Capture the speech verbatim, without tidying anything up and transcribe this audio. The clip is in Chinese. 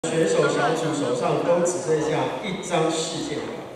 选手小组手上都只剩下一张事件卡。